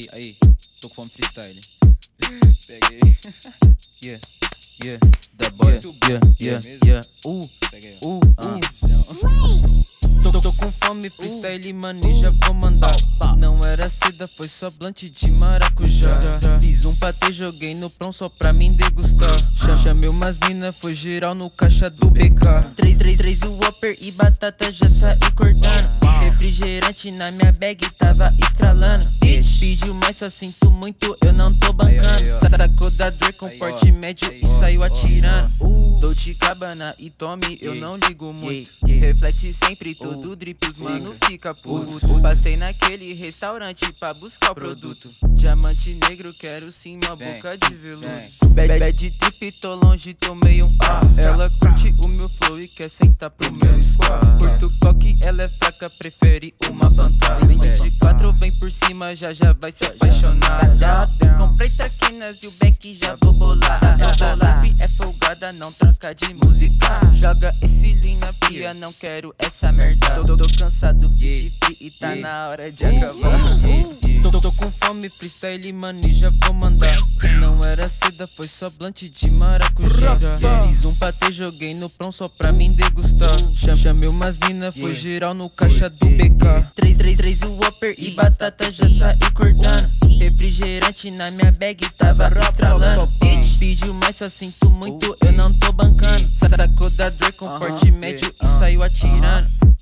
Aí, tô com fome freestyle. Peguei. Yeah, yeah, da boy. Yeah. Peguei, Tô com fome, freestyle, mano, e já vou mandar. Não era seda, foi só blunt de maracujá. Fiz um patê, joguei no prão só pra mim degustar. Chamei umas mina, foi geral no caixa do BK. 3 o Whopper e batata já saí cortando. Refrigerante na minha bag tava estralando. Pediu mais, só sinto muito, eu não tô bancando. Sacou da dor com porte médio e saiu atirando. Dolce Gabbana e Tommy, eu não ligo muito. Reflete sempre todo drip, os mano fica puto. Passei naquele restaurante pra buscar o produto. Diamante negro, quero sim uma boca de veludo. Bad trip, tô longe, tomei um A. Ela curte o meu flow e quer sentar pro meu squad. Curto coque, ela é fraca, prefere uma fantasma. 24 vem por cima, já vai se apaixonar. Comprei traquinas e o back já vou bolar. Essa live é folgada, não troca de música. Joga esse lean na pia, não quero essa merda. Tô cansado, free e tá na hora de acabar. Tô com fome, freestyle, mano, e já vou mandar. Não era seda, foi só blunt de maracujá. Fiz um patê, joguei no prão só pra mim degustar. Chamei umas mina, foi geral no caixa do BK. 3 o Whopper e batata já saí cortando. Refrigerante na minha bag tava estralando. Pediu mais, só sinto muito, eu não tô bancando. Sacou da dor com porte médio e saiu atirando.